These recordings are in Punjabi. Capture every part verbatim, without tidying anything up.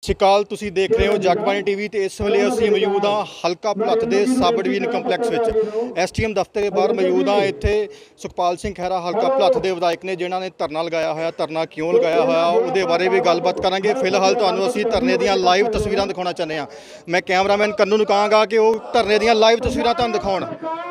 ਸ਼ਿਕਾਲ ਤੁਸੀਂ ਦੇਖ ਰਹੇ ਹੋ ਜਗਬਾਣੀ ਟੀਵੀ ਤੇ ਇਸ ਵੇਲੇ ਅਸੀਂ ਮੌਜੂਦ ਹਾਂ ਹਲਕਾ ਭੁਲੱਥ ਦੇ ਸਬ ਡਿਵੀਜ਼ਨ ਕੰਪਲੈਕਸ ਵਿੱਚ ਐਸਟੀਐਮ ਦਫ਼ਤਰ ਦੇ ਬਾਹਰ ਮੌਜੂਦ ਹਾਂ। ਇੱਥੇ ਸੁਖਪਾਲ ਸਿੰਘ ਖਹਿਰਾ ਹਲਕਾ ਭੁਲੱਥ ਦੇ ਵਿਧਾਇਕ ਨੇ ਜਿਨ੍ਹਾਂ ਨੇ ਧਰਨਾ ਲਗਾਇਆ ਹੋਇਆ। ਧਰਨਾ ਕਿਉਂ ਲਗਾਇਆ ਹੋਇਆ ਉਹਦੇ ਬਾਰੇ ਵੀ ਗੱਲਬਾਤ ਕਰਾਂਗੇ। ਫਿਲਹਾਲ ਤੁਹਾਨੂੰ ਅਸੀਂ ਧਰਨੇ ਦੀਆਂ ਲਾਈਵ ਤਸਵੀਰਾਂ ਦਿਖਾਉਣਾ ਚਾਹੁੰਦੇ ਹਾਂ। ਮੈਂ ਕੈਮਰਾਮੈਨ ਕੰਨੂ ਨੂੰ ਕਹਾਂਗਾ ਕਿ ਉਹ ਧਰਨੇ ਦੀਆਂ ਲਾਈਵ ਤਸਵੀਰਾਂ ਤੁਹਾਨੂੰ ਦਿਖਾਉਣ।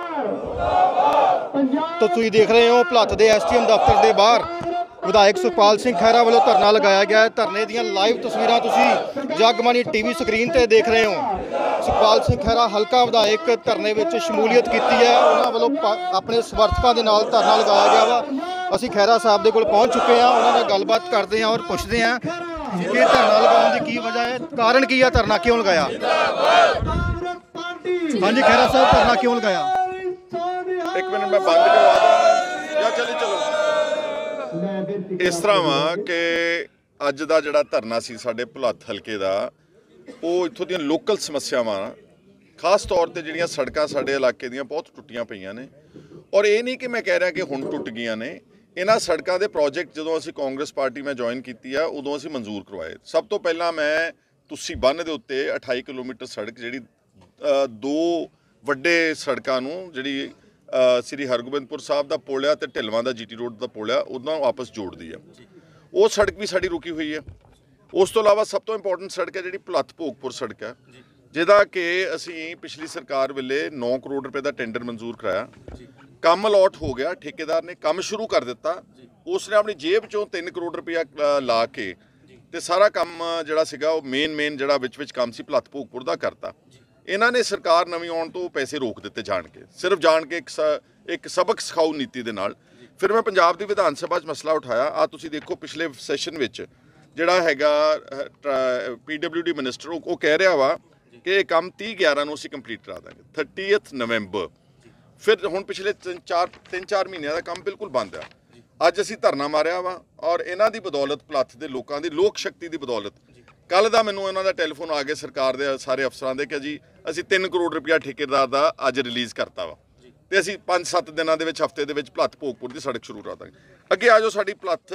ਤਾਂ ਤੁਸੀਂ ਦੇਖ ਰਹੇ ਹੋ ਭੁਲੱਥ ਦੇ ਐਸਟੀਐਮ ਦਫ਼ਤਰ ਦੇ ਬਾਹਰ ਵਿਧਾਇਕ ਸੁਖਪਾਲ ਸਿੰਘ ਖਹਿਰਾ ਵੱਲੋਂ ਧਰਨਾ ਲਗਾਇਆ ਗਿਆ ਹੈ। ਧਰਨੇ ਦੀਆਂ ਲਾਈਵ ਤਸਵੀਰਾਂ ਤੁਸੀਂ ਜਗਬਾਣੀ ਟੀਵੀ ਸਕਰੀਨ ਤੇ ਦੇਖ ਰਹੇ ਹੋ। ਸੁਖਪਾਲ ਸਿੰਘ ਖਹਿਰਾ ਹਲਕਾ ਵਿਧਾਇਕ ਧਰਨੇ ਵਿੱਚ ਸ਼ਮੂਲੀਅਤ ਕੀਤੀ ਹੈ। ਉਹਨਾਂ ਵੱਲੋਂ ਆਪਣੇ ਸਮਰਥਕਾਂ ਦੇ ਨਾਲ ਧਰਨਾ ਲਗਾਇਆ ਗਿਆ ਵਾ। ਅਸੀਂ ਖਹਿਰਾ ਸਾਹਿਬ ਦੇ ਕੋਲ ਪਹੁੰਚ ਚੁੱਕੇ ਹਾਂ। ਉਹਨਾਂ ਨਾਲ ਗੱਲਬਾਤ ਕਰਦੇ ਹਾਂ ਔਰ ਪੁੱਛਦੇ ਹਾਂ ਕਿ ਧਰਨਾ ਲਗਾਉਣ ਦੀ ਕੀ ਵਜ੍ਹਾ ਹੈ, ਕਾਰਨ ਕੀ ਹੈ, ਧਰਨਾ ਕਿਉਂ ਲਗਾਇਆ। ਹਾਂਜੀ ਖਹਿਰਾ ਸਾਹਿਬ, ਧਰਨਾ ਕਿਉਂ ਲਗਾਇਆ? ਇੱਕ ਮਿੰਟ ਮੈਂ ਬੰਦ ਕਰਵਾ ਦਾਂ ਜਾਂ ਚਲੀ ਚਲੋ। ਇਸ ਤਰ੍ਹਾਂ ਵਾ ਕਿ ਅੱਜ ਦਾ ਜਿਹੜਾ ਧਰਨਾ ਸੀ ਸਾਡੇ ਭੁਲੱਥ ਹਲਕੇ ਦਾ, ਉਹ ਇੱਥੋਂ ਦੀਆਂ ਲੋਕਲ ਸਮੱਸਿਆਵਾਂ, ਖਾਸ ਤੌਰ ਤੇ ਜਿਹੜੀਆਂ ਸੜਕਾਂ ਸਾਡੇ ਇਲਾਕੇ ਦੀਆਂ ਬਹੁਤ ਟੁੱਟੀਆਂ ਪਈਆਂ ਨੇ। ਔਰ ਇਹ ਨਹੀਂ ਕਿ ਮੈਂ ਕਹਿ ਰਿਹਾ ਕਿ ਹੁਣ ਟੁੱਟ ਗਈਆਂ ਨੇ। ਇਹਨਾਂ ਸੜਕਾਂ ਦੇ ਪ੍ਰੋਜੈਕਟ ਜਦੋਂ ਅਸੀਂ ਕਾਂਗਰਸ ਪਾਰਟੀ ਮੈਂ ਜੁਆਇਨ ਕੀਤੀ ਆ ਉਦੋਂ ਅਸੀਂ ਮਨਜ਼ੂਰ ਕਰਵਾਏ। ਸਭ ਤੋਂ ਪਹਿਲਾਂ ਮੈਂ ਤੁਸੀਂ ਬੰਨ੍ਹ ਦੇ ਉੱਤੇ ਅਠਾਈ ਕਿਲੋਮੀਟਰ ਸੜਕ ਜਿਹੜੀ ਦੋ ਵੱਡੇ ਸੜਕਾਂ ਨੂੰ, ਜਿਹੜੀ ਸ੍ਰੀ ਹਰਗੋਬਿੰਦਪੁਰ ਸਾਹਿਬ ਦਾ ਪੁਲ ਆ ਤੇ ਢਿਲਵਾਂ ਦਾ ਜੀਟੀ ਰੋਡ ਦਾ ਪੁਲ ਆ, ਉਹਨਾਂ ਨੂੰ ਆਪਸ ਜੋੜਦੀ ਆ। ਉਹ ਸੜਕ ਵੀ ਸਾਡੀ ਰੁਕੀ ਹੋਈ ਹੈ। ਉਸ ਤੋਂ ਇਲਾਵਾ ਸਭ ਤੋਂ ਇੰਪੋਰਟੈਂਟ ਸੜਕ ਹੈ ਜਿਹੜੀ ਭੁਲੱਥ ਭੋਗਪੁਰ ਸੜਕ ਹੈ, ਜਿਹਦਾ ਕਿ ਅਸੀਂ ਪਿਛਲੀ ਸਰਕਾਰ ਵੇਲੇ ਨੌ ਕਰੋੜ ਰੁਪਏ ਦਾ ਟੈਂਡਰ ਮਨਜ਼ੂਰ ਕਰਾਇਆ। ਕੰਮ ਅਲਾਟ ਹੋ ਗਿਆ, ਠੇਕੇਦਾਰ ਨੇ ਕੰਮ ਸ਼ੁਰੂ ਕਰ ਦਿੱਤਾ। ਉਸ ਨੇ ਆਪਣੀ ਜੇਬ ਚੋਂ ਤਿੰਨ ਕਰੋੜ ਰੁਪਇਆ ਲਾ ਕੇ ਤੇ ਸਾਰਾ ਕੰਮ ਜਿਹੜਾ ਸੀਗਾ ਉਹ ਮੇਨ ਮੇਨ ਜਿਹੜਾ ਵਿੱਚ ਵਿੱਚ ਕੰਮ ਸੀ ਭੁਲੱਥ ਭੋਗਪੁਰ ਦਾ ਕਰਤਾ। ਇਹਨਾਂ ਨੇ ਸਰਕਾਰ ਨਵੀਂ ਆਉਣ ਤੋਂ ਪੈਸੇ ਰੋਕ ਦਿੱਤੇ ਜਾਣ ਕੇ, ਸਿਰਫ ਜਾਣ ਕੇ ਇੱਕ ਇੱਕ ਸਬਕ ਸਿਖਾਊ ਨੀਤੀ ਦੇ ਨਾਲ। ਫਿਰ ਮੈਂ ਪੰਜਾਬ ਦੀ ਵਿਧਾਨ ਸਭਾ 'ਚ ਮਸਲਾ ਉਠਾਇਆ। ਆ ਤੁਸੀਂ ਦੇਖੋ ਪਿਛਲੇ ਸੈਸ਼ਨ ਵਿੱਚ ਜਿਹੜਾ ਹੈਗਾ ਪੀ ਡਬਲਿਊ ਡੀ ਮਿਨਿਸਟਰ, ਉਹ ਕਹਿ ਰਿਹਾ ਵਾ ਕਿ ਇਹ ਕੰਮ ਤੀਹ ਗਿਆਰਾਂ ਨੂੰ ਅਸੀਂ ਕੰਪਲੀਟ ਕਰਾ ਦਾਂਗੇ, ਥਰਟੀਐਥ ਨਵੰਬਰ। ਫਿਰ ਹੁਣ ਪਿਛਲੇ ਤਿੰਨ ਚਾਰ ਤਿੰਨ ਚਾਰ ਮਹੀਨਿਆਂ ਦਾ ਕੰਮ ਬਿਲਕੁਲ ਬੰਦ ਆ। ਅੱਜ ਅਸੀਂ ਧਰਨਾ ਮਾਰਿਆ ਵਾ ਔਰ ਇਹਨਾਂ ਦੀ ਬਦੌਲਤ, ਭੁਲੱਥ ਦੇ ਲੋਕਾਂ ਦੀ ਲੋਕ ਸ਼ਕਤੀ ਦੀ ਬਦੌਲਤ, ਕੱਲ੍ਹ ਦਾ ਮੈਨੂੰ ਇਹਨਾਂ ਦਾ ਟੈਲੀਫੋਨ ਆ ਗਿਆ ਸਰਕਾਰ ਦੇ ਸਾਰੇ ਅਫਸਰਾਂ ਦੇ ਕਿ ਜੀ ਅਸੀਂ ਤਿੰਨ ਕਰੋੜ ਰੁਪਇਆ ਠੇਕੇਦਾਰ ਦਾ ਅੱਜ ਰਿਲੀਜ਼ ਕਰਤਾ ਵਾ ਤੇ ਅਸੀਂ ਪੰਜ ਸੱਤ ਦਿਨਾਂ ਦੇ ਵਿੱਚ, ਹਫ਼ਤੇ ਦੇ ਵਿੱਚ ਭੁਲੱਥ ਭੋਗਪੁਰ ਦੀ ਸੜਕ ਸ਼ੁਰੂ ਕਰਾ ਦਾਂਗੇ। ਅੱਗੇ ਆ ਜਾਓ, ਸਾਡੀ ਭੁਲੱਥ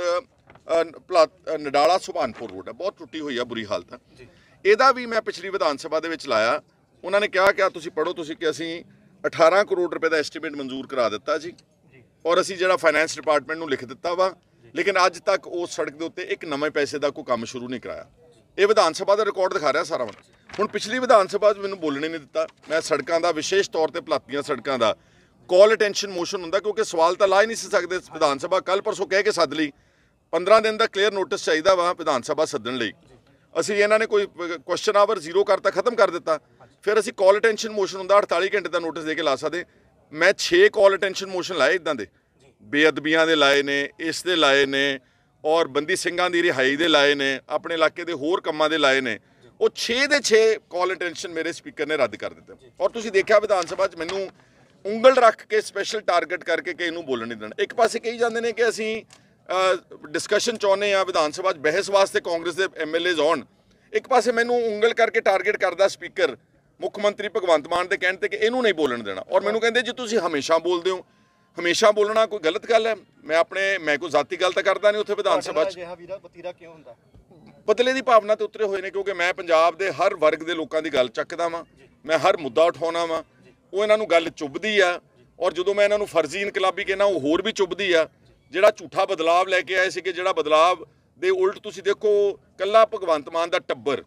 ਭੁਲੱਥ ਨਡਾਲਾ ਸੁਭਾਨਪੁਰ ਰੋਡ ਹੈ, ਬਹੁਤ ਟੁੱਟੀ ਹੋਈ ਆ, ਬੁਰੀ ਹਾਲਤ ਆ। ਇਹਦਾ ਵੀ ਮੈਂ ਪਿਛਲੀ ਵਿਧਾਨ ਸਭਾ ਦੇ ਵਿੱਚ ਲਾਇਆ। ਉਹਨਾਂ ਨੇ ਕਿਹਾ ਕਿ ਤੁਸੀਂ ਪੜ੍ਹੋ ਤੁਸੀਂ ਕਿ ਅਸੀਂ ਅਠਾਰਾਂ ਕਰੋੜ ਰੁਪਏ ਦਾ ਐਸਟੀਮੇਟ ਮਨਜ਼ੂਰ ਕਰਾ ਦਿੱਤਾ ਜੀ, ਔਰ ਅਸੀਂ ਜਿਹੜਾ ਫਾਈਨੈਂਸ ਡਿਪਾਰਟਮੈਂਟ ਨੂੰ ਲਿਖ ਦਿੱਤਾ ਵਾ, ਲੇਕਿਨ ਅੱਜ ਤੱਕ ਉਸ ਸੜਕ ਦੇ ਉੱਤੇ ਇੱਕ ਨਵੇਂ ਪੈਸੇ ਦਾ ਕੋਈ ਕੰਮ ਸ਼ੁਰੂ ਨਹੀਂ ਕਰਾਇਆ। ਇਹ ਵਿਧਾਨ ਸਭਾ ਦਾ ਰਿਕਾਰਡ ਦਿਖਾ ਰਿਹਾ ਸਾਰਾ। ਹੁਣ ਪਿਛਲੀ ਵਿਧਾਨ ਸਭਾ 'ਚ ਮੈਨੂੰ ਬੋਲਣ ਨਹੀਂ ਦਿੱਤਾ। ਮੈਂ ਸੜਕਾਂ ਦਾ, ਵਿਸ਼ੇਸ਼ ਤੌਰ ਤੇ ਭੁਲੱਥ ਦੀਆਂ ਸੜਕਾਂ ਦਾ ਕਾਲ ਅਟੈਂਸ਼ਨ ਮੋਸ਼ਨ ਹੁੰਦਾ, ਕਿਉਂਕਿ ਸਵਾਲ ਤਾਂ ਲਾ ਹੀ ਨਹੀਂ ਸੀ ਸਕਦੇ ਵਿਧਾਨ ਸਭਾ। ਕੱਲ੍ਹ ਪਰਸੋਂ ਕਹਿ ਕੇ ਸੱਦ ਲਈ, ਪੰਦਰਾਂ ਦਿਨ ਦਾ ਕਲੀਅਰ ਨੋਟਿਸ ਚਾਹੀਦਾ ਵਾ ਵਿਧਾਨ ਸਭਾ ਸੱਦਣ ਲਈ। ਅਸੀਂ ਇਹਨਾਂ ਨੇ ਕੋਈ ਕੁਐਸਚਨ ਆਵਰ ਜ਼ੀਰੋ ਕਰਤਾ, ਖਤਮ ਕਰ ਦਿੱਤਾ। ਫਿਰ ਅਸੀਂ ਕਾਲ ਅਟੈਂਸ਼ਨ ਮੋਸ਼ਨ ਹੁੰਦਾ, ਅਠਤਾਲੀ ਘੰਟੇ ਦਾ ਨੋਟਿਸ ਦੇ ਕੇ ਲਾ ਸਕਦੇ। ਮੈਂ ਛੇ ਕਾਲ ਅਟੈਂਸ਼ਨ ਮੋਸ਼ਨ ਲਾਏ ਇੱਦਾਂ ਦੇ, ਬੇਅਦਬੀਆਂ ਦੇ ਲਾਏ ਨੇ, ਇਸ ਦੇ ਲਾਏ ਨੇ, ਔਰ ਬੰਦੀ ਸਿੰਘਾਂ ਦੀ ਰਿਹਾਈ ਦੇ ਲਾਏ ਨੇ, ਆਪਣੇ ਇਲਾਕੇ ਦੇ ਹੋਰ ਕੰਮਾਂ ਦੇ ਲਾਏ ਨੇ। ਉਹ ਛੇ ਦੇ ਛੇ ਕਾਲ ਅਟੈਂਸ਼ਨ ਮੇਰੇ ਸਪੀਕਰ ਨੇ ਰੱਦ ਕਰ ਦਿੱਤੇ। ਔਰ ਤੁਸੀਂ ਦੇਖਿਆ ਵਿਧਾਨ ਸਭਾ 'ਚ ਮੈਨੂੰ ਉਂਗਲ ਰੱਖ ਕੇ ਸਪੈਸ਼ਲ ਟਾਰਗੇਟ ਕਰਕੇ ਕਿ ਇਹਨੂੰ ਬੋਲਣ ਨਹੀਂ ਦੇਣਾ। ਇੱਕ ਪਾਸੇ ਕਹੀ ਜਾਂਦੇ ਨੇ ਕਿ ਅਸੀਂ ਡਿਸਕਸ਼ਨ ਚਾਹੁੰਦੇ ਹਾਂ, ਵਿਧਾਨ ਸਭਾ 'ਚ ਬਹਿਸ ਵਾਸਤੇ ਕਾਂਗਰਸ ਦੇ ਐਮ ਐਲ ਏਜ਼ ਆਉਣ। ਇੱਕ ਪਾਸੇ ਮੈਨੂੰ ਉਂਗਲ ਕਰਕੇ ਟਾਰਗੇਟ ਕਰਦਾ ਸਪੀਕਰ ਮੁੱਖ ਮੰਤਰੀ ਭਗਵੰਤ ਮਾਨ ਦੇ ਕਹਿਣ 'ਤੇ ਕਿ ਇਹਨੂੰ ਨਹੀਂ ਬੋਲਣ ਦੇਣਾ। ਔਰ ਮੈਨੂੰ ਕਹਿੰਦੇ ਜੀ ਤੁਸੀਂ ਹਮੇਸ਼ਾ ਬੋਲਦੇ ਹੋ, ਹਮੇਸ਼ਾ ਬੋਲਣਾ ਕੋਈ ਗਲਤ ਗੱਲ ਹੈ। ਮੈਂ ਆਪਣੇ ਮੈਂ ਕੋਈ ਜ਼ਾਤੀ ਗੱਲ ਤਾਂ ਕਰਦਾ ਨਹੀਂ ਉੱਥੇ ਵਿਧਾਨ ਸਭਾ 'ਚ। ਕਿਉਂ ਹੁੰਦਾ? ਬਦਲੇ ਦੀ ਭਾਵਨਾ ਤੇ ਉਤਰੇ ਹੋਏ ਨੇ, ਕਿਉਂਕਿ ਮੈਂ ਪੰਜਾਬ ਦੇ ਹਰ ਵਰਗ ਦੇ ਲੋਕਾਂ ਦੀ ਗੱਲ ਚੱਕਦਾ ਵਾਂ, ਮੈਂ ਹਰ ਮੁੱਦਾ ਉਠਾਉਣਾ ਵਾਂ। ਉਹ ਇਹਨਾਂ ਨੂੰ ਗੱਲ ਚੁੱਭਦੀ ਆ, ਔਰ ਜਦੋਂ ਮੈਂ ਇਹਨਾਂ ਨੂੰ ਫਰਜ਼ੀ ਇਨਕਲਾਬੀ ਕਹਿਣਾ ਉਹ ਹੋਰ ਵੀ ਚੁੱਭਦੀ ਆ। ਜਿਹੜਾ ਝੂਠਾ ਬਦਲਾਵ ਲੈ ਕੇ ਆਏ ਸੀ, ਕਿ ਜਿਹੜਾ ਬਦਲਾਵ ਦੇ ਉਲਟ ਤੁਸੀਂ ਦੇਖੋ ਕੱਲਾ ਭਗਵੰਤ ਮਾਨ ਦਾ ਟੱਬਰ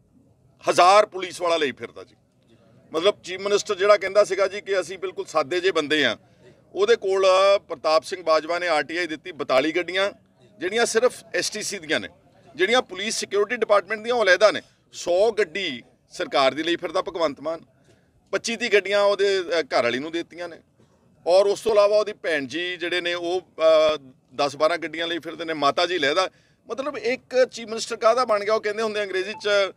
ਹਜ਼ਾਰ ਪੁਲਿਸ ਵਾਲਾ ਲਈ ਫਿਰਦਾ ਜੀ। ਮਤਲਬ ਚੀਫ ਮਿਨਿਸਟਰ ਜਿਹੜਾ ਕਹਿੰਦਾ ਸੀਗਾ ਜੀ ਕਿ ਅਸੀਂ ਬਿਲਕੁਲ ਸਾਦੇ ਜਿਹੇ ਬੰਦੇ ਆ, ਉਹਦੇ ਕੋਲ ਪ੍ਰਤਾਪ ਸਿੰਘ ਬਾਜਵਾ ਨੇ ਆਰ ਟੀ ਆਈ ਦਿੱਤੀ ਬਤਾਲੀ ਗੱਡੀਆਂ, ਜਿਹੜੀਆਂ ਸਿਰਫ ਐਸ ਟੀ ਸੀ ਦੀਆਂ ਨੇ, ਜਿਹੜੀਆਂ ਪੁਲਿਸ ਸਿਕਿਉਰਿਟੀ ਡਿਪਾਰਟਮੈਂਟ ਦੀਆਂ ਉਹ ਅਲੱਗਾ ਨੇ। ਸੌ ਗੱਡੀ ਸਰਕਾਰ ਦੀ ਲਈ ਫਿਰਦਾ ਭਗਵੰਤ ਮਾਨ, ਪੱਚੀ ਤੀਹ ਗੱਡੀਆਂ ਉਹਦੇ ਘਰ ਵਾਲੀ ਨੂੰ ਦਿੱਤੀਆਂ ਨੇ, ਔਰ ਉਸ ਤੋਂ ਇਲਾਵਾ ਉਹਦੀ ਭੈਣ ਜੀ ਜਿਹੜੇ ਨੇ ਉਹ ਦਸ ਬਾਰਾਂ ਗੱਡੀਆਂ ਲਈ ਫਿਰਦੇ ਨੇ, ਮਾਤਾ ਜੀ ਲਹਿਦਾ। ਮਤਲਬ ਇੱਕ ਚੀਫ ਮਿਨਿਸਟਰ ਕਾਹਦਾ ਬਣ ਗਿਆ? ਉਹ ਕਹਿੰਦੇ ਹੁੰਦੇ ਅੰਗਰੇਜ਼ੀ 'ਚ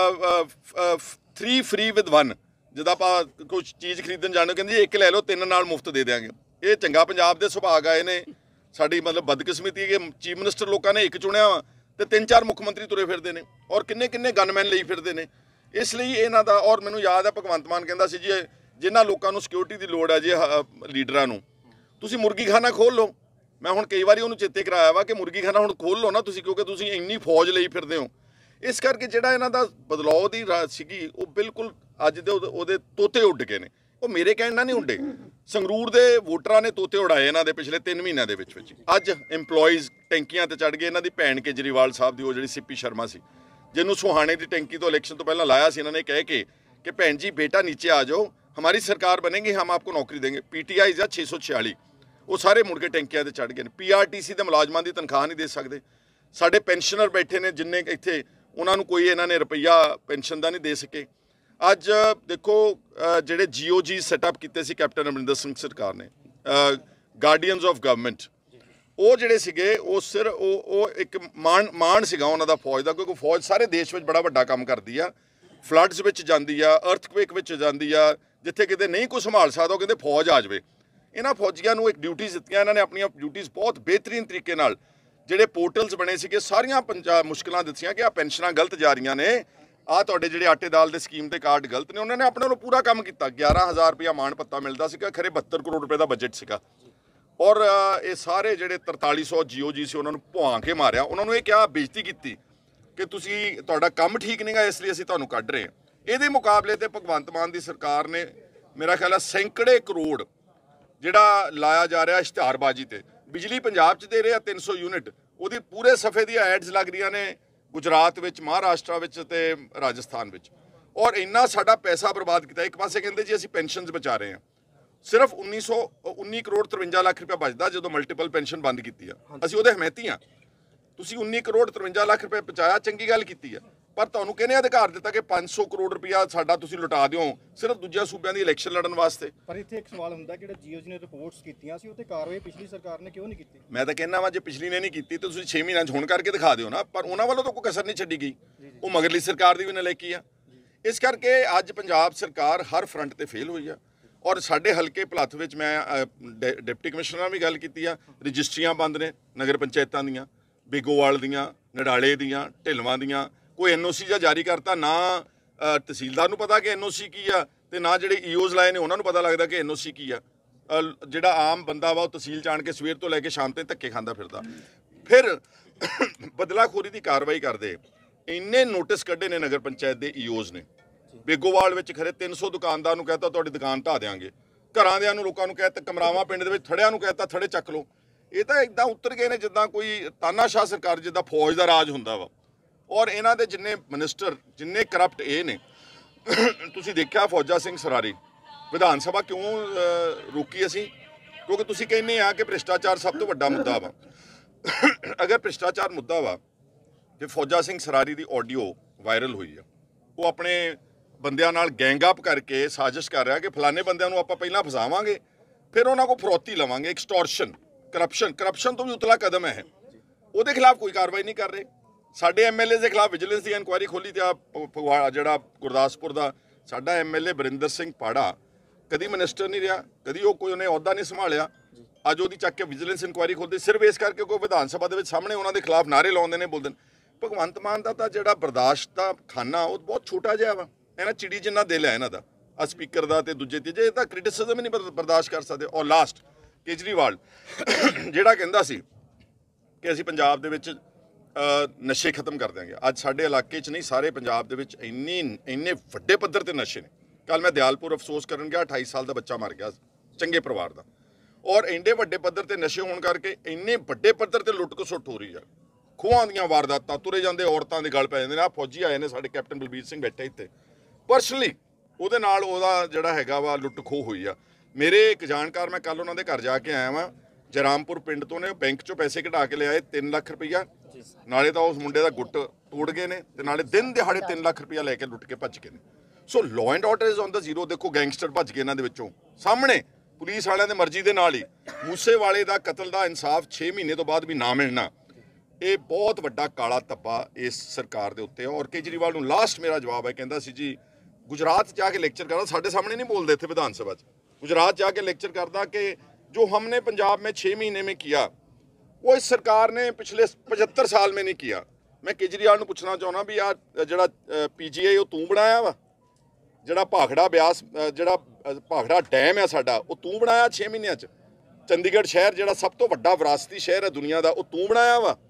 ਥਰੀ ਫਰੀ ਵਿਦ ਵਨ। ਜਦੋਂ ਆਪਾਂ ਕੁਛ ਚੀਜ਼ ਖਰੀਦਣ ਜਾਂਦੇ ਕਹਿੰਦੇ ਜੀ ਇੱਕ ਲੈ ਲਓ, ਤਿੰਨ ਨਾਲ ਮੁਫਤ ਦੇ ਦਿਆਂਗੇ। ਇਹ ਚੰਗਾ ਪੰਜਾਬ ਦੇ ਸੁਭਾਗ ਆਏ ਨੇ। ਸਾਡੀ ਮਤਲਬ ਬਦਕਿਸਮਤੀ ਕਿ ਚੀਫ ਮਿਨਿਸਟਰ ਲੋਕਾਂ ਨੇ ਇੱਕ ਚੁਣਿਆ ਵਾ ਤੇ ਤਿੰਨ ਚਾਰ ਮੁੱਖ ਮੰਤਰੀ ਤੁਰੇ ਫਿਰਦੇ ਨੇ, ਔਰ ਕਿੰਨੇ ਕਿੰਨੇ ਗਨਮੈਨ ਲਈ ਫਿਰਦੇ ਨੇ। ਇਸ ਲਈ ਇਹਨਾਂ ਦਾ, ਔਰ ਮੈਨੂੰ ਯਾਦ ਹੈ ਭਗਵੰਤ ਮਾਨ ਕਹਿੰਦਾ ਸੀ ਜੀ ਜਿਨ੍ਹਾਂ ਲੋਕਾਂ ਨੂੰ ਸਿਕਿਉਰਿਟੀ ਦੀ ਲੋੜ ਹੈ ਜੀ ਲੀਡਰਾਂ ਨੂੰ, ਤੁਸੀਂ ਮੁਰਗੀ ਖਾਨਾ ਖੋਲ੍ਹ ਲਓ। ਮੈਂ ਹੁਣ ਕਈ ਵਾਰੀ ਉਹਨੂੰ ਚੇਤੇ ਕਰਾਇਆ ਵਾ ਕਿ ਮੁਰਗੀ ਖਾਨਾ ਹੁਣ ਖੋਲ੍ਹ ਲਓ ਨਾ ਤੁਸੀਂ, ਕਿਉਂਕਿ ਤੁਸੀਂ ਇੰਨੀ ਫੌਜ ਲਈ ਫਿਰਦੇ ਹੋ। इस करके जिहड़ा इन्हां दा बदलाव दी राह सीगी वो बिल्कुल अज दे उहदे तोते उड़ गए ने। वो मेरे कहण नाल नहीं उड्डे, संगरूर दे वोटरां ने तोते उड़ाए इन्हां दे पिछले तीन महीनों दे विच विच। अज इंपलॉइज टैंकियां ते चढ़ गए। इन्हां दी भैन केजरीवाल साहब दी वो जिहड़ी सीपी शर्मा सी, जिन्हों सुहाने की टैंकी तो इलैक्शन तो पहला लाया सी इन्होंने कह के कि भैन जी बेटा नीचे आ जाओ, हमारी सरकार बनेगी, हम आपको नौकरी देंगे। पी टी आई छे सौ छियाली वो सारे मुड़ के टैंकियां ते चढ़ गए। पी आर टी सी के मुलाजमान की तनख्वाह नहीं दे सकते। साडे पेंशनर बैठे ने जिन्ने इत्थे उन्होंने कोई इन्होंने रुपया पेंशन का नहीं दे सके। अज देखो जिहड़े जी ओ जी सैटअप किए सी कैप्टन अमरिंदर सिंह सरकार ने, गार्डियंस ऑफ गवर्नमेंट, वो जिहड़े सीगे वो सिर वो वो एक मान मान सीगा उन्हां दा फौज का, क्योंकि फौज सारे देश में बड़ा वड्डा काम करती है। फ्लड्स विच जांदी आ, अर्थक्वेक विच जांदी आ, जिथे किते नहीं कोई संभाल सकदा कहते फौज आ जाए। इन्हां फौजियां नूं एक ड्यूटीज़ दित्तियां, इन्हां ने अपनी ड्यूटीज़ बहुत बेहतरीन तरीके नाल जिहड़े पोर्टल्स बने सीगे सारियां पंजाब मुश्किलां दस्सियां कि आ पेंशनां गलत जा रहीआं ने, आ तुहाडे जिहड़े आटे दाल दे स्कीम दे कार्ड गलत ने। उन्होंने अपने नालों पूरा काम किया। ग्यारह हज़ार रुपया मान पत्ता मिलता सीगा, खरे बहत्तर करोड़ रुपए का बजट सीगा। और ये सारे जिहड़े तरताली सौ जी ओ जी से उन्होंने भुआ के मारिया, उन्होंने ये क्या बेइज्जती की कि तुसी तुहाडा काम ठीक नहीं गा, इसलिए असीं तुहानूं कढ रहे हैं। इहदे मुकाबले ते भगवंत मान की सरकार ने मेरा ख्याल है सैकड़े करोड़ जिहड़ा लाया जा रहा इश्तिहारबाजी ते। बिजली पंजाब च दे रहे आ तीन सौ यूनिट, वो पूरे सफ़े दी एड्स लग रही ने गुजरात विच, महाराष्ट्र विच ते राजस्थान विच। और इन्ना साडा पैसा बर्बाद किया। एक पासे कहंदे जी असीं पेंशनस बचा रहे हैं, सिर्फ उन्नीस सौ उन्नी करोड़ तरवंजा लख रुपया बचता जो मल्टीपल पेंशन बंद की है। असीं उहदे हमैती हाँ। तुसीं उन्नी करोड़ तरवंजा लख रुपये बचाया, चंगी गल की है, पर तुहानूं किहने अधिकार दिता कि पाँच सौ करोड़ रुपया साडा तुसीं लुटा दिओ सिर्फ दूजे सूबे की इलैक्शन लड़न वास्ते। पर इत्थे एक सवाल हुंदा कि जिहड़ा जी ओ जी ने रिपोर्ट्स कीतियां सी उत्ते कार्रवाई पिछली सरकार ने क्यों नहीं की? मैं तो कहना वा जे पिछली ने नहीं की तो तुसीं छे महीनों हुण करके दिखा दिओ ना, पर उन्हां वालों तो कोई कसर नहीं छड्डी गई। वो मगरली सरकार की भी नलैकी आ। इस करके अज पंजाब सरकार हर फ्रंट ते फेल हुई है। और साडे हल्के भलत्थ विच मैं डिप्टी कमिश्नर नाल भी गल कीती आ, रजिस्ट्रियां बंद ने नगर पंचायतां दीआं, बेगोवाल दीआं, नडाले दीआं, ढिलवां दीआं। कोई एन ओ सी जां जारी करता ना, तहसीलदार नूं पता कि एन ओ सी की आ, ते ना जिहड़े ई ओज़ लाए ने उन्हां नूं पता लगदा कि एन ओ सी की आ। जिहड़ा आम बंदा वा तहसील च आण के सवेर तो लैके शाम तक धक्के खांदा फिरदा। फिर बदलाखोरी की कार्रवाई करदे इन्ने नोटिस कढे ने नगर पंचायत के ई ओज़ ने। बेगोवाल में खरे तीन सौ दुकानदार नूं कहता तुहाडी दुकान ढा देंगे, घरां दिआं नूं लोकां नूं कहता, कमरावां पिंड दे विच थड़िआं नूं कहता थड़े चक लो। ये तो इदां उतर गए ने जिद्दां कोई तानाशाह सरकार, जिद्दां फौज का राज हुंदा वा। और इन्हां दे जिन्ने मिनिस्टर जिन्ने करप्ट ये ने, तुसीं देखिआ फौजा सिंह सरारी विधान सभा क्यों रोकी असीं? क्योंकि तुसीं कहने आ कि भ्रिष्टाचार सब तो वड्डा मुद्दा वा। अगर भ्रिष्टाचार मुद्दा वा ते फौजा सिंह सरारी की ऑडियो वायरल हुई है, वो अपने बंदियां नाल गैंगअप करके साजिश कर रहा कि फलाने बंदियां नूं आपां पहिलां फसावांगे, फिर उन्हां कोल फरौती लवांगे, एक्सटॉर्शन, करप्शन करप्शन तो भी उतला कदम है। उहदे खिलाफ कोई कार्रवाई नहीं कर रहे। साडे एम एल ए के खिलाफ विजिलेंस की इंक्वायरी खोली तो आ जिहड़ा गुरदासपुर का साडा M L A Barinder Singh Pahra कभी मिनिस्टर नहीं रहा, कभी वो कोई उन्हें अहुदा नहीं संभालिया। अज वो चक के विजिलेंस इंक्वायरी खोलते सिर्फ इस करके कोई विधान सभा के सामने उन्होंने खिलाफ नारे लाते हैं, बोलते हैं। भगवंत मान का तो जिहड़ा बर्दाश्त का खाना वो बहुत छोटा जिहा वा। इन्हां चिड़ी जिन्ना दिल है इन्हां दा, आ स्पीकर का तो दूजे तीजे, ये तो क्रिटिसिजम ही नहीं बर्दाश्त कर सकते। और लास्ट केजरीवाल जिहड़ा कहंदा सी कि असीं पंजाब दे विच नशे खत्म कर देंगे। अज साडे इलाके च नहीं सारे पंजाब दे विच इन्नी इन्ने वड्डे पद्धर ते नशे ने। कल मैं दयालपुर अफसोस करन गया, अठाई साल का बच्चा मर गया चंगे परिवार का। और एडे वड्डे पद्धर ते नशे होने करके इन्ने वड्डे पद्धर ते लुੱਟ खसुੱਟ हो रही है। खूहां दीआं वारदातां, तुरे जांदे औरतां दे गल पै जांदे ने। आ फौजी आए ने साडे कैप्टन बलबीर सिंह बैठे इत्थे, पर्सनली ਉਹਦੇ ਨਾਲ ਉਹਦਾ ਜਿਹੜਾ ਹੈਗਾ ਵਾ ਲੁੱਟ ਖੋਹ ਹੋਈ ਆ। ਮੇਰੇ ਇੱਕ ਜਾਣਕਾਰ, ਮੈਂ ਕੱਲ ਉਹਨਾਂ ਦੇ ਘਰ ਜਾ ਕੇ ਆਇਆ ਵਾਂ, ਜਰਾਮਪੁਰ ਪਿੰਡ ਤੋਂ ਨੇ, ਬੈਂਕ ਚੋਂ ਪੈਸੇ ਕਢਾ ਕੇ ਲਿਆਏ ਤਿੰਨ ਲੱਖ ਰੁਪਈਆ। ਨਾਲੇ ਤਾਂ ਉਸ ਮੁੰਡੇ ਦਾ ਗੁੱਟ ਤੋੜ ਗਏ ਨੇ ਤੇ ਨਾਲੇ ਦਿਨ ਦਿਹਾੜੇ ਤਿੰਨ ਲੱਖ ਰੁਪਈਆ ਲੈ ਕੇ ਲੁੱਟ ਕੇ ਭੱਜ ਗਏ ਨੇ। So law and order is on the zero. ਦੇਖੋ ਗੈਂਗਸਟਰ ਭੱਜ ਗਏ ਇਹਨਾਂ ਦੇ ਵਿੱਚੋਂ ਸਾਹਮਣੇ, ਪੁਲਿਸ ਵਾਲਿਆਂ ਦੀ ਮਰਜ਼ੀ ਦੇ ਨਾਲ ਹੀ। ਮੂਸੇਵਾਲੇ ਦਾ ਕਤਲ ਦਾ ਇਨਸਾਫ ਛੇ ਮਹੀਨੇ ਤੋਂ ਬਾਅਦ ਵੀ ਨਾ ਮਿਲਣਾ, ਇਹ ਬਹੁਤ ਵੱਡਾ ਕਾਲਾ ਧੱਬਾ ਇਸ ਸਰਕਾਰ ਦੇ ਉੱਤੇ। ਔਰ ਕੇਜਰੀਵਾਲ ਨੂੰ ਲਾਸਟ ਮੇਰਾ ਜਵਾਬ ਹੈ, ਕਹਿੰਦਾ ਸੀ ਜੀ गुजरात जाके लेक्चर करता, साढ़े सामने नहीं बोलते थे विधान सभा च, गुजरात जाके लेक्चर करता कि जो हमने पंजाब में छः महीने में किया वो इस सरकार ने पिछले पचहत्तर साल में नहीं किया। मैं केजरीवाल को पूछना चाहना भी यार जड़ा पी जी आई वो तू बनाया वा, जड़ा भाखड़ा ब्यास जड़ा भाखड़ा डैम है साडा वो तू बनाया छे महीनों च। चंडीगढ़ शहर जड़ा सब तो वड्डा विरासती शहर है दुनिया का वो तू बनाया वा।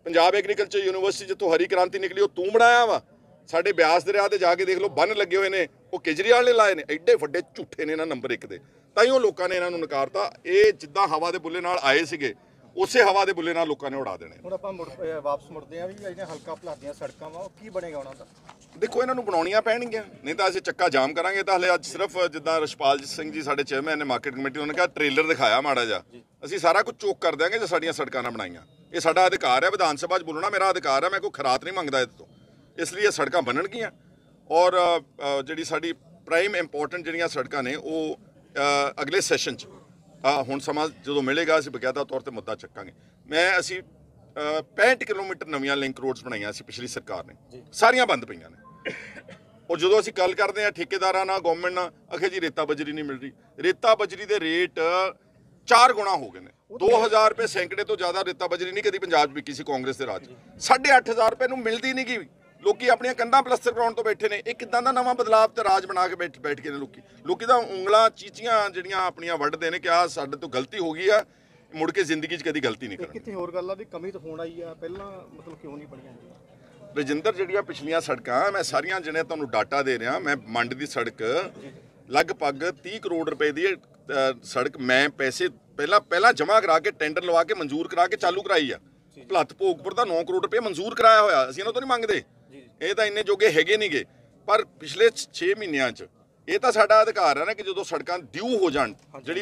ਪੰਜਾਬ ਐਗਰੀਕਲਚਰ ਯੂਨੀਵਰਸਿਟੀ ਜਿੱਥੋਂ ਹਰੀ ਕ੍ਰਾਂਤੀ ਨਿਕਲੀ ਉਹ ਤੂੰ ਬਣਾਇਆ ਵਾ। ਸਾਡੇ ਬਿਆਸ ਦਰਿਆ ਤੇ ਜਾ ਕੇ ਦੇਖ ਲਓ ਬੰਨ ਲੱਗੇ ਹੋਏ ਨੇ, ਉਹ ਕੇਜਰੀਵਾਲ ਨੇ ਲਾਏ ਨੇ। ਐਡੇ ਵੱਡੇ ਝੂਠੇ ਨੇ ਇਹਨਾਂ ਨੰਬਰ ਇੱਕ ਦੇ, ਤਾਂ ਹੀ ਉਹ ਲੋਕਾਂ ਨੇ ਇਹਨਾਂ ਨੂੰ ਨਕਾਰਤਾ। ਇਹ ਜਿੱਦਾਂ ਹਵਾ ਦੇ ਬੁੱਲੇ ਨਾਲ ਆਏ ਸੀਗੇ ਉਸੇ ਹਵਾ ਦੇ ਬੁੱਲੇ ਨਾਲ ਲੋਕਾਂ ਨੇ ਉਡਾ ਦੇਣੇ। ਹੁਣ ਆਪਾਂ ਮੁੜ ਵਾਪਸ ਮੁੜਦੇ ਆਂ ਵੀ ਜਿਹੜੀਆਂ ਹਲਕਾ ਭਲਾਟ ਦੀਆਂ ਸੜਕਾਂ ਵਾ ਉਹ ਕੀ ਬਣੇਗਾ ਉਹਨਾਂ ਦਾ? ਦੇਖੋ ਇਹਨਾਂ ਨੂੰ ਬਣਾਉਣੀਆਂ ਪੈਣਗੀਆਂ, ਨਹੀਂ ਤਾਂ ਅਸੀਂ ਚੱਕਾ ਜਾਮ ਕਰਾਂਗੇ। ਤਾਂ ਹਲੇ ਅੱਜ ਸਿਰਫ ਜਿੱਦਾਂ ਰਸ਼ਪਾਲ ਸਿੰਘ ਜੀ ਸਾਡੇ ਚੇਅਰਮੈਨ ਨੇ ਮਾਰਕੀਟ ਕਮੇਟੀ, ਉਹਨਾਂ ਨੇ ਕਿਹਾ ਟ੍ਰੇਲਰ ਦਿਖਾਇਆ ਮਾੜਾ ਜਿਹਾ, ਅਸੀਂ ਸਾਰਾ ਕੁਝ ਚੋਕ ਕਰ ਦਿਆਂਗੇ ਜੇ ਸਾਡੀਆਂ ਸੜਕਾਂ ਨਾ ਬਣਾਈਆਂ। ਇਹ ਸਾਡਾ ਅਧਿਕਾਰ ਹੈ, ਵਿਧਾਨ ਸਭਾ 'ਚ ਬੋਲਣਾ ਮੇਰਾ ਅਧਿਕਾਰ ਹੈ, ਮੈਂ ਕੋਈ ਖਰਾਤ ਨਹੀਂ ਮੰਗਦਾ ਇਹਦੇ ਤੋਂ। ਇਸ ਲਈ ਇਹ ਸੜਕਾਂ ਬਣਨਗੀਆਂ ਔਰ ਜਿਹੜੀ ਸਾਡੀ ਪ੍ਰਾਈਮ ਇੰਪੋਰਟੈਂਟ ਜਿਹੜੀਆਂ ਸੜਕਾਂ ਨੇ ਉਹ ਅਗਲੇ ਸੈਸ਼ਨ 'ਚ ਹੁਣ ਸਮਾਂ ਜਦੋਂ ਮਿਲੇਗਾ ਅਸੀਂ ਬਕਾਇਦਾ ਤੌਰ ਤੇ ਮੁੱਦਾ ਚੱਕਾਂਗੇ। ਮੈਂ ਅਸੀਂ ਪੈਂਹਠ ਕਿਲੋਮੀਟਰ ਨਵੀਆਂ ਲਿੰਕ ਰੋਡਸ ਬਣਾਈਆਂ ਸੀ ਪਿਛਲੀ ਸਰਕਾਰ ਨੇ, ਸਾਰੀਆਂ ਬੰਦ ਪਈਆਂ ਨੇ। ਔਰ ਜਦੋਂ ਅਸੀਂ ਗੱਲ ਕਰਦੇ ਹਾਂ ਠੇਕੇਦਾਰਾਂ ਨਾਲ, ਗਵਰਨਮੈਂਟ ਨਾਲ, ਆਖੇ ਜੀ ਰੇਤਾ ਬਜਰੀ ਨਹੀਂ ਮਿਲ ਰਹੀ। ਰੇਤਾ ਬਜਰੀ ਦੇ ਰੇਟ ਚਾਰ ਗੁਣਾ ਹੋ ਗਏ ਨੇ। ਦੋ ਹਜ਼ਾਰ ਰੁਪਏ ਸੈਂਕੜੇ ਤੋਂ ਜ਼ਿਆਦਾ ਰੇਤਾ ਬਜਰੀ ਨਹੀਂ ਕਦੀ ਪੰਜਾਬ 'ਚ ਵਿਕੀ ਸੀ ਕਾਂਗਰਸ ਦੇ ਰਾਜ। ਸਾਢੇ ਅੱਠ ਹਜ਼ਾਰ ਰੁਪਏ ਨੂੰ ਮਿਲਦੀ ਨਹੀਂ ਗਈ। ਲੋਕੀ ਆਪਣੀਆਂ ਕੰਧਾਂ ਪਲਸਤਰ ਕਰਾਉਣ ਤੋਂ ਬੈਠੇ ਨੇ। ਇਹ ਕਿੱਦਾਂ ਦਾ ਨਵਾਂ ਬਦਲਾਵ ਤੇ ਰਾਜ ਬਣਾ ਕੇ ਬੈਠ ਬੈਠ ਕੇ ਨੇ ਲੋਕੀ। ਲੋਕੀ ਤਾਂ ਉਂਗਲਾਂ ਚੀਚੀਆਂ ਜਿਹੜੀਆਂ ਆਪਣੀਆਂ ਵੱਢਦੇ ਨੇ ਕਿ ਆਹ ਸਾਡੇ ਤੋਂ ਗਲਤੀ ਹੋ ਗਈ ਆ, ਮੁੜ ਕੇ ਜ਼ਿੰਦਗੀ 'ਚ ਕਦੀ ਗਲਤੀ ਨਹੀਂ ਕਰਨੀ। ਕਿਤੇ ਹੋਰ ਗੱਲ ਆ ਵੀ ਕਮੀ ਤਾਂ ਹੋਣ ਆਈ ਆ, ਪਹਿਲਾਂ ਮਤਲਬ ਕਿਉਂ ਨਹੀਂ ਬਣੀਆਂ? ਰਜਿੰਦਰ ਜਿਹੜੀਆਂ ਪਿਛਲੀਆਂ ਸੜਕਾਂ ਮੈਂ ਸਾਰੀਆਂ ਜਿਹੜੇ ਤੁਹਾਨੂੰ ਡਾਟਾ ਦੇ ਰਿਹਾ, ਮੈਂ ਮੰਡ ਦੀ ਸੜਕ ਲਗਭਗ ਤੀਹ ਕਰੋੜ ਰੁਪਏ ਦੀ ਸੜਕ ਮੈਂ ਪੈਸੇ ਪਹਿਲਾਂ ਪਹਿਲਾਂ ਜਮ੍ਹਾਂ ਕਰਾ ਕੇ ਟੈਂਡਰ ਲਵਾ ਕੇ ਮਨਜ਼ੂਰ ਕਰਾ ਕੇ ਚਾਲੂ ਕਰਾਈ ਆ। ਭਲੱਥ ਭੋਗਪੁਰ ਦਾ ਨੌ ਕਰੋੜ ਰੁਪਏ ਮਨਜ਼ੂਰ ਕਰਾਇਆ ਹੋਇਆ। ਅਸੀਂ ਇਹਨਾਂ ਤੋਂ ਨਹੀਂ ਮੰਗਦੇ, ਇਹ ਤਾਂ ਇੰਨੇ ਜੋਗੇ ਹੈਗੇ ਨਹੀਂਗੇ। ਪਰ ਪਿਛਲੇ ਛੇ ਮਹੀਨਿਆਂ 'ਚ ਇਹ ਤਾਂ ਸਾਡਾ ਅਧਿਕਾਰ ਹੈ ਨਾ ਕਿ ਜਦੋਂ ਸੜਕਾਂ ਡਿਊ ਹੋ ਜਾਣ, ਜਿਹੜੀ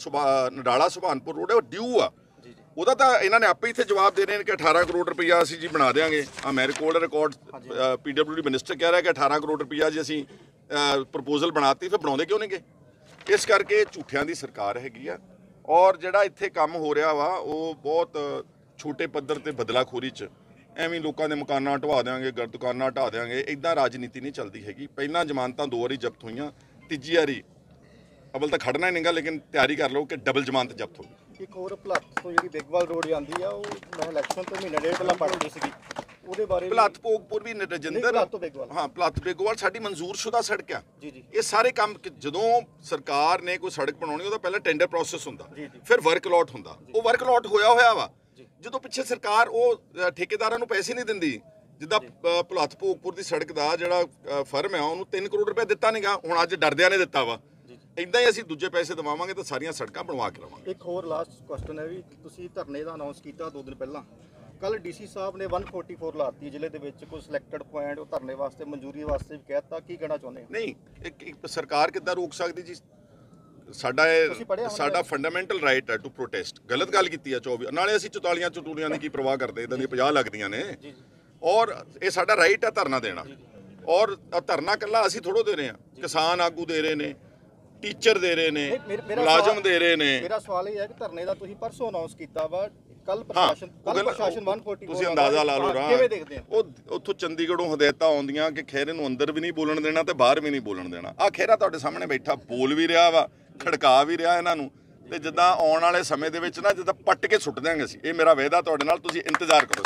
ਨਡਾਲਾ ਸੁਭਾਨਪੁਰ ਰੋਡ ਹੈ ਉਹ ਡਿਊ ਆ, ਉਹਦਾ ਤਾਂ ਇਹਨਾਂ ਨੇ ਆਪੇ ਇੱਥੇ ਜਵਾਬ ਦੇ ਰਹੇ ਨੇ ਕਿ ਅਠਾਰਾਂ ਕਰੋੜ ਰੁਪਈਆ ਅਸੀਂ ਜੀ ਬਣਾ ਦਿਆਂਗੇ। ਆ ਮੇਰੇ ਕੋਲ ਰਿਕਾਰਡ ਪੀਡਬਲਿਊ ਡੀ ਮਿਨਿਸਟਰ ਕਹਿ ਰਿਹਾ ਕਿ ਅਠਾਰਾਂ ਕਰੋੜ ਰੁਪਈਆ ਜੀ ਅਸੀਂ ਪ੍ਰਪੋਜ਼ਲ ਬਣਾਤੀ, ਫਿਰ ਬਣਾਉਂਦੇ ਕਿਉਂ ਨਹੀਂਗੇ? ਇਸ ਕਰਕੇ ਝੂਠਿਆਂ ਦੀ ਸਰਕਾਰ ਹੈਗੀ ਆ। ਔਰ ਜਿਹੜਾ ਇੱਥੇ ਕੰਮ ਹੋ ਰਿਹਾ ਵਾ ਉਹ ਬਹੁਤ ਛੋਟੇ ਪੱਧਰ ਤੇ ਬਦਲਾਖੋਰੀ 'ਚ ਐਵੇਂ ਲੋਕਾਂ ਦੇ ਮਕਾਨਾਂ ਢਵਾ ਦਿਆਂਗੇ, ਗਰ ਦੁਕਾਨਾਂ ਢਾ ਦਿਆਂਗੇ, ਇੱਦਾਂ ਰਾਜਨੀਤੀ ਨਹੀਂ ਚੱਲਦੀ ਹੈਗੀ। ਪਹਿਲਾਂ ਜ਼ਮਾਨਤਾਂ ਦੋ ਵਾਰੀ ਜ਼ਬਤ ਹੋਈਆਂ, ਤੀਜੀ ਵਾਰੀ ਅਵਲ ਤਾਂ ਖੜਨਾ ਹੀ ਨਹੀਂਗਾ, ਲੇਕਿਨ ਤਿਆਰੀ ਕਰ ਲਓ ਕਿ ਡਬਲ ਜ਼ਮਾਨਤ ਜ਼ਬਤ ਹੋਊਗੀ। ਇੱਕ ਹੋਰ ਭਲੱਥ ਤੋਂ ਜਿਹੜੀ ਬਿਗਵਾਲ ਰੋਡ ਜਾਂਦੀ ਆ, ਉਹ ਮੈਂ ਇਲੈਕਸ਼ਨ ਤੋਂ ਮਹੀਨਾ ਡੇਢ ਪਹਿਲਾਂ ਪੜ੍ਹਦੀ ਸੀਗੀ, ਉਹਦੇ ਬਾਰੇ। ਭਲੱਥ ਭੋਗਪੁਰ ਵੀ ਰਜਿੰਦਰ, ਹਾਂ ਭਲੱਥ ਬੇਗੋਵਾਲ ਸਾਡੀ ਮਨਜ਼ੂਰਸ਼ੁਦਾ ਸੜਕ ਆ। ਇਹ ਸਾਰੇ ਕੰਮ ਜਦੋਂ ਸਰਕਾਰ ਨੇ ਕੋਈ ਸੜਕ ਬਣਾਉਣੀ ਉਹਦਾ ਪਹਿਲਾਂ ਟੈਂਡਰ ਪ੍ਰੋਸੈਸ ਹੁੰਦਾ, ਫਿਰ ਵਰਕ ਅਲਾਟ ਹੁੰਦਾ। ਉਹ ਵਰਕ ਅਲਾਟ ਹੋਇਆ ਹੋਇਆ ਵਾ। ਜਦੋਂ ਪਿੱਛੇ ਸਰਕਾਰ ਉਹ ਠੇਕੇਦਾਰਾਂ ਨੂੰ ਪੈਸੇ ਨਹੀਂ ਦਿੰਦੀ, ਜਿੱਦਾਂ ਭਲੱਥ ਭੋਗਪੁਰ ਦੀ ਸੜਕ ਦਾ ਜਿਹੜਾ ਫਰਮ ਆ ਉਹਨੂੰ ਤਿੰਨ ਕਰੋੜ ਰੁਪਏ ਦਿੱਤਾ ਨਹੀਂਗਾ, ਹੁਣ ਅੱਜ ਡਰਦਿਆਂ ਨੇ ਦਿੱਤਾ ਵਾ। ਇੱਦਾਂ ਹੀ ਅਸੀਂ ਦੂਜੇ ਪੈਸੇ ਦਵਾਵਾਂਗੇ ਤਾਂ ਸਾਰੀਆਂ ਸੜਕਾਂ ਬਣਵਾ ਕੇ ਲਵਾਂਗੇ। ਇੱਕ ਹੋਰ ਲਾਸਟ ਕੁਐਸਚਨ ਹੈ ਵੀ ਤੁਸੀਂ ਧਰਨੇ ਦਾ ਅਨਾਉਂਸ ਕੀਤਾ ਦੋ ਦਿਨ ਪਹਿਲਾਂ, ਕੱਲ ਡੀਸੀ ਸਾਹਿਬ ਨੇ ਇੱਕ ਸੌ ਚੌਵਾਲੀ ਲਾਤੀ ਜ਼ਿਲ੍ਹੇ ਦੇ ਵਿੱਚ, ਕੋਈ ਸਿਲੈਕਟਡ ਪੁਆਇੰਟ ਉਹ ਧਰਨੇ ਵਾਸਤੇ ਮਨਜ਼ੂਰੀ ਵਾਸਤੇ ਵੀ ਕਹਿਤਾ। ਕੀ ਕਹਿਣਾ ਚਾਹੁੰਦੇ ਹੋ? ਨਹੀਂ, ਇੱਕ ਸਰਕਾਰ ਕਿੱਦਾਂ ਰੋਕ ਸਕਦੀ ਜੀ? ਸਾਡਾ ਇਹ ਸਾਡਾ ਫੰਡਾਮੈਂਟਲ ਰਾਈਟ ਹੈ ਟੂ ਪ੍ਰੋਟੈਸਟ। ਗਲਤ ਗੱਲ ਕੀਤੀ ਆ ਚੌਵੀ, ਨਾਲੇ ਅਸੀਂ ਚੁਤਾਲੀਆਂ ਚਟੂਲੀਆਂ ਦੀ ਕੀ ਪਰਵਾਹ ਕਰਦੇ, ਇਦਾਂ ਦੀਆਂ ਪੰਜਾਹ ਲੱਗਦੀਆਂ ਨੇ। ਔਰ ਇਹ ਸਾਡਾ ਰਾਈਟ ਹੈ ਧਰਨਾ ਦੇਣਾ। ਔਰ ਧਰਨਾ ਇਕੱਲਾ ਅਸੀਂ ਥੋੜ੍ਹੋ ਦੇ ਰਹੇ ਹਾਂ, ਕਿਸਾਨ ਆਗੂ ਦੇ ਰਹੇ ਨੇ, ਟੀਚਰ ਦੇ ਰਹੇ ਨੇ, ਮੁਲਾਜ਼ਮ ਦੇ ਰਹੇ ਨੇ। ਮੇਰਾ ਸਵਾਲ ਇਹ ਹੈ ਕਿ ਧਰਨੇ ਦਾ ਤੁਸੀਂ ਪਰਸੋਂ ਅਨਾਉਂਸ ਕੀਤਾ ਵਾ, ਕੱਲ ਪ੍ਰਸ਼ਾਸਨ ਕੱਲ ਪ੍ਰਸ਼ਾਸਨ ਇੱਕ ਸੌ ਚੌਵਾਲੀ ਤੁਸੀਂ ਅੰਦਾਜ਼ਾ ਲਾ ਲਓ ਰਾ ਕਿਵੇਂ ਦੇਖਦੇ ਆ? ਉਹ ਉੱਥੋਂ ਚੰਡੀਗੜ੍ਹੋਂ ਹਦਾਇਤਾਂ ਆਉਂਦੀਆਂ ਕਿ ਖਹਿਰੇ ਨੂੰ ਅੰਦਰ ਵੀ ਨਹੀਂ ਬੋਲਣ ਦੇਣਾ ਤੇ ਬਾਹਰ ਵੀ ਨਹੀਂ ਬੋਲਣ ਦੇਣਾ। ਆ ਖਹਿਰਾ ਤੁਹਾਡੇ ਸਾਹਮਣੇ ਬੈਠਾ ਬੋਲ ਵੀ ਰਿਹਾ ਵਾ, ਖੜਕਾ ਵੀ ਰਿਹਾ ਇਹਨਾਂ ਨੂੰ, ਤੇ ਜਿੱਦਾਂ ਆਉਣ ਵਾਲੇ ਸਮੇਂ ਦੇ ਵਿੱਚ ਨਾ ਜਿੱਦਾਂ ਪੱਟ ਕੇ ਸੁੱਟ ਦਿਆਂਗੇ ਅਸੀਂ। ਇਹ ਮੇਰਾ ਵਾਅਦਾ ਤੁਹਾਡੇ ਨਾਲ, ਤੁਸੀਂ ਇੰਤਜ਼ਾਰ ਕਰੋ।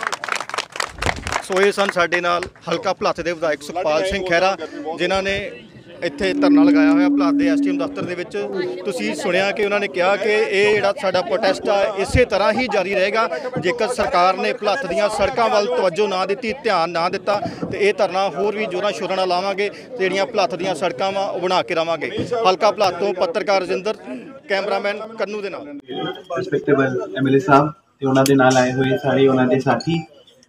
ਸੋ ਇਹ ਸਨ ਸਾਡੇ ਨਾਲ ਹਲਕਾ ਭਲੱਥ ਦੇ ਵਿਧਾਇਕ ਸੁਖਪਾਲ ਸਿੰਘ ਖਹਿਰਾ, ਜਿਨ੍ਹਾਂ ਨੇ ਇੱਥੇ ਧਰਨਾ ਲਗਾਇਆ ਹੋਇਆ ਭਲੱਥ ਦੇ ਐਸਟੀਐਮ ਦਫ਼ਤਰ ਦੇ ਵਿੱਚ। ਤੁਸੀਂ ਸੁਣਿਆ ਕਿ ਉਹਨਾਂ ਨੇ ਕਿਹਾ ਕਿ ਇਹ ਜਿਹੜਾ ਸਾਡਾ ਪ੍ਰੋਟੈਸਟ ਆ ਇਸੇ ਤਰ੍ਹਾਂ ਹੀ ਜਾਰੀ ਰਹੇਗਾ ਜੇਕਰ ਸਰਕਾਰ ਨੇ ਭਲੱਥ ਦੀਆਂ ਸੜਕਾਂ ਵੱਲ ਤਵੱਜੋ ਨਾ ਦਿੱਤੀ, ਧਿਆਨ ਨਾ ਦਿੱਤਾ, ਤੇ ਇਹ ਧਰਨਾ ਹੋਰ ਵੀ ਜ਼ੋਰਾਂ ਸ਼ੋਰਾਂ ਨਾਲ ਲਾਵਾਂਗੇ ਤੇ ਜਿਹੜੀਆਂ ਭਲੱਥ ਦੀਆਂ ਸੜਕਾਂ ਵਾ ਉਹ ਬਣਾ ਕੇ ਰਵਾਂਗੇ। ਹਲਕਾ ਭਲੱਥ ਤੋਂ ਪੱਤਰਕਾਰ ਰਜਿੰਦਰ, ਕੈਮਰਾਮੈਨ ਕੰਨੂ ਦੇ ਨਾਲ। ਰਿਸਪੈਕਟੇਬਲ ਐਮਐਲਏ ਸਾਹਿਬ ਤੇ ਉਹਨਾਂ ਦੇ ਨਾਲ ਆਏ ਹੋਏ ਸਾਰੇ ਉਹਨਾਂ ਦੇ ਸਾਥੀ,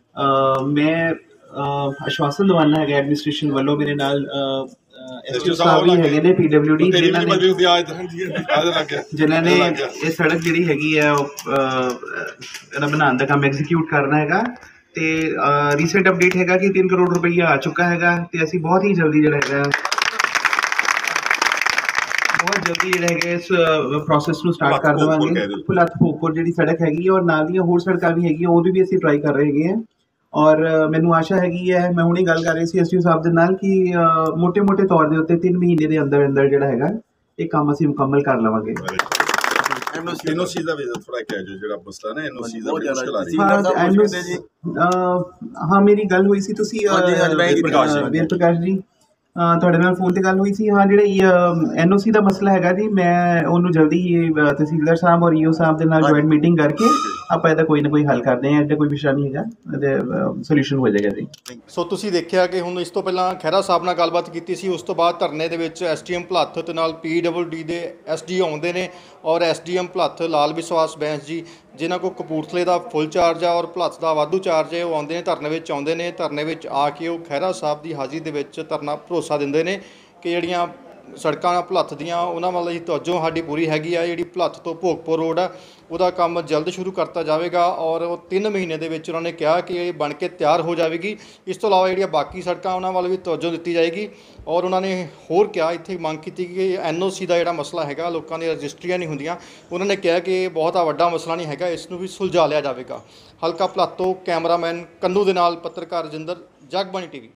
ਮੈਂ ਆਸ਼ਵਾਸਨ ਦਵਾਨਾ ਹੈਗਾ ਐਡਮਿਨਿਸਟ੍ਰੇਸ਼ਨ ਵੱਲੋਂ, ਮੇਰੇ ਨਾਲ ਐਸਟੀਓ ਸਾਹਿਬ ਵੀ ਹੈਗੇ ਨੇ ਪੀਡਬਲਿਊ ਡੀ, ਜਿਨ੍ਹਾਂ ਨੇ ਜਿਨ੍ਹਾਂ ਨੇ ਇਹ ਸੜਕ ਜਿਹੜੀ ਹੈਗੀ ਹੈ ਉਹ ਇਹਦਾ ਬਣਾਉਣ ਦਾ ਕੰਮ ਐਗਜ਼ੀਕਿਊਟ ਕਰਨਾ ਹੈਗਾ। ਤੇ ਰੀਸੈਂਟ ਅਪਡੇਟ ਹੈਗਾ ਕਿ ਤਿੰਨ ਕਰੋੜ ਰੁਪਈਆ ਆ ਚੁੱਕਾ ਹੈਗਾ, ਤੇ ਅਸੀਂ ਬਹੁਤ ਹੀ ਜਲਦੀ ਜਿਹੜਾ ਹੈਗਾ ਬਹੁਤ ਜਲਦੀ ਜਿਹੜਾ ਹੈਗਾ ਇਸ ਪ੍ਰੋਸੈਸ ਨੂੰ ਸਟਾਰਟ ਕਰ ਦੇਵਾਂਗੇ। ਭਲੱਥ ਭੋਗਪੁਰ ਜਿਹੜੀ ਸੜਕ ਹੈਗੀ ਔਰ ਨਾਲ ਦੀਆਂ ਹੋਰ ਸੜਕਾਂ ਵੀ ਹੈਗੀਆਂ, ਉਹਦੀ ਵੀ ਅਸੀਂ ਟਰਾਈ ਕਰ ਰਹੇ ਹੈਗੇ ਹਾਂ। ਔਰ ਮੈਨੂੰ ਆਸ਼ਾ ਹੈਗੀ ਹੈ, ਮੈਂ ਹੁਣੇ ਗੱਲ ਕਰ ਰਹੀ ਸੀ ਐਸਟੀਓ ਸਾਹਿਬ ਦੇ ਨਾਲ ਕਿ ਮੋਟੇ ਮੋਟੇ ਤੌਰ ਦੇ ਉੱਤੇ ਤਿੰਨ ਮਹੀਨੇ ਦੇ ਅੰਦਰ ਅੰਦਰ ਜਿਹੜਾ ਹੈਗਾ ਇਹ ਕੰਮ ਅਸੀਂ ਮੁਕੰਮਲ ਕਰ ਲਵਾਂਗੇ। ਐਨਓਸੀ ਦਾ ਵੀ ਥੋੜਾ ਕਹਿ ਜੋ ਜਿਹੜਾ ਮਸਲਾ ਨਾ ਐਨਓਸੀ ਦਾ ਮੁਸ਼ਕਲ ਆ ਰਹੀ ਹੈ। ਹਾਂ, ਮੇਰੀ ਗੱਲ ਹੋਈ ਸੀ, ਤੁਸੀਂ ਵੀਰ ਪ੍ਰਕਾਸ਼ ਜੀ ਅ, ਤੁਹਾਡੇ ਨਾਲ ਫੋਨ ਤੇ ਗੱਲ ਹੋਈ ਸੀ। ਹਾਂ, ਜਿਹੜਾ ਐਨ ਓ ਸੀ ਦਾ ਮਸਲਾ ਹੈਗਾ ਜੀ, ਮੈਂ ਉਹਨੂੰ ਜਲਦੀ ਹੀ ਅ, ਤਹਿਸੀਲਦਾਰ ਸਾਹਿਬ ਔਰ ਈ ਓ ਸਾਹਿਬ ਦੇ ਨਾਲ ਜੁਆਇੰਟ ਮੀਟਿੰਗ ਕਰਕੇ ਆਪਾਂ ਇਹਦਾ ਕੋਈ ਨਾ ਕੋਈ ਹੱਲ ਕਰਦੇ ਹਾਂ। ਇਹਦਾ ਕੋਈ ਵਿਸ਼ਾ ਨਹੀਂ ਹੈਗਾ, ਇਹਦੇ ਸੋਲੂਸ਼ਨ ਹੋ ਜਾਏਗਾ ਜੀ। ਸੋ ਤੁਸੀਂ ਦੇਖਿਆ ਕਿ ਹੁਣ ਇਸ ਤੋਂ ਪਹਿਲਾਂ ਖਹਿਰਾ ਸਾਹਿਬ ਨਾਲ ਗੱਲਬਾਤ ਕੀਤੀ ਸੀ, ਉਸ ਤੋਂ ਬਾਅਦ ਧਰਨੇ ਦੇ ਵਿੱਚ ਐਸ ਡੀ ਐਮ ਭੁਲੱਥ ਤੇ ਨਾਲ ਪੀ ਡਬਲ ਡੀ ਦੇ ਐਸ ਡੀ ਆਉਂਦੇ ਨੇ ਔਰ S D M Bholath Lal Vishwas Bains ਜੀ, ਜਿਨ੍ਹਾਂ ਕੋਲ ਕਪੂਰਥਲੇ ਦਾ ਫੁੱਲ ਚਾਰਜ ਆ ਔਰ ਭੁਲੱਥ ਦਾ ਵਾਧੂ ਚਾਰਜ ਹੈ, ਉਹ ਆਉਂਦੇ ਨੇ ਧਰਨੇ ਵਿੱਚ ਆਉਂਦੇ ਨੇ। ਧਰਨੇ ਵਿੱਚ ਆ ਕੇ ਉਹ ਖਹਿਰਾ ਸਾਹਿਬ ਦੀ ਹਾਜ਼ਰੀ ਦੇ ਵਿੱਚ ਧਰਨਾ ਭਰੋਸਾ ਦਿੰਦੇ ਨੇ ਕਿ ਜਿਹੜੀਆਂ ਸੜਕਾਂ ਭੁਲੱਥ ਦੀਆਂ ਉਹਨਾਂ ਵੱਲ ਹੀ ਤਵੱਜੋ ਸਾਡੀ ਪੂਰੀ ਹੈਗੀ ਆ। ਜਿਹੜੀ ਭੁਲੱਥ ਤੋਂ ਭੋਗਪੁਰ ਰੋਡ ਆ ਉਹਦਾ ਕੰਮ ਜਲਦ ਸ਼ੁਰੂ ਕਰਤਾ ਜਾਵੇਗਾ ਔਰ ਉਹ ਤਿੰਨ ਮਹੀਨੇ ਦੇ ਵਿੱਚ ਉਹਨਾਂ ਨੇ ਕਿਹਾ ਕਿ ਇਹ ਬਣ ਕੇ ਤਿਆਰ ਹੋ ਜਾਵੇਗੀ। ਇਸ ਤੋਂ ਇਲਾਵਾ ਜਿਹੜੀਆਂ ਬਾਕੀ ਸੜਕਾਂ ਉਹਨਾਂ ਵੱਲ ਵੀ ਤਵੱਜੋ ਦਿੱਤੀ ਜਾਏਗੀ ਔਰ ਉਹਨਾਂ ਨੇ ਹੋਰ ਕਿਹਾ, ਇੱਥੇ ਮੰਗ ਕੀਤੀ ਕਿ ਐਨ ਓ ਸੀ ਦਾ ਜਿਹੜਾ ਮਸਲਾ ਹੈਗਾ, ਲੋਕਾਂ ਦੀਆਂ ਰਜਿਸਟਰੀਆਂ ਨਹੀਂ ਹੁੰਦੀਆਂ, ਉਹਨਾਂ ਨੇ ਕਿਹਾ ਕਿ ਇਹ ਬਹੁਤਾ ਵੱਡਾ ਮਸਲਾ ਨਹੀਂ ਹੈਗਾ, ਇਸ ਨੂੰ ਵੀ ਸੁਲਝਾ ਲਿਆ ਜਾਵੇਗਾ। ਹਲਕਾ ਭੁਲੱਥ ਤੋਂ ਕੈਮਰਾਮੈਨ ਕੰਨੂ ਦੇ ਨਾਲ ਪੱਤਰਕਾਰ ਰਜਿੰਦਰ, ਜਗਬਾਣੀ ਟੀਵੀ।